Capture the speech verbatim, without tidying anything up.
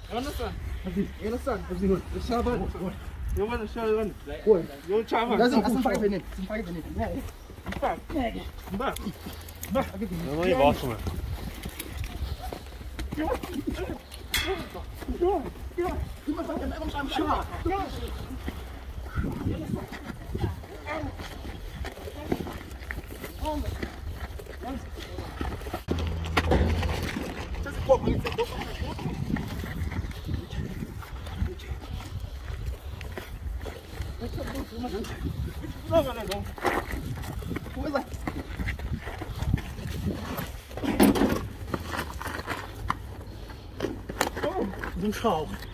You understand? You understand? The Shaban. You want to show you one? What? You Shaban. That's some five in it. Some five in it. Yeah. Back. Back. Back. No way boss man. Don't shout.